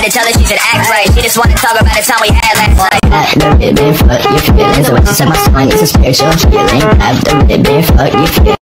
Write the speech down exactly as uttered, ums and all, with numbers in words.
to tell her she should act right. She just wanna talk about the time we had last night. The ribbon, fuck your feelings. I want to set my song, it's a spiritual healing. Grab the ribbon, fuck your feelings.